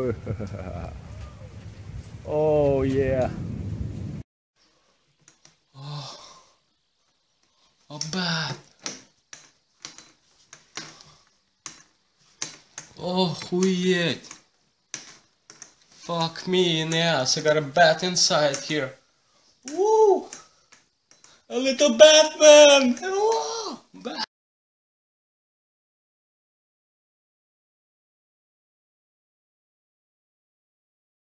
Oh yeah. A bat. Oh, weird. Fuck me in the ass. I got a bat inside here. Woo! A little Batman!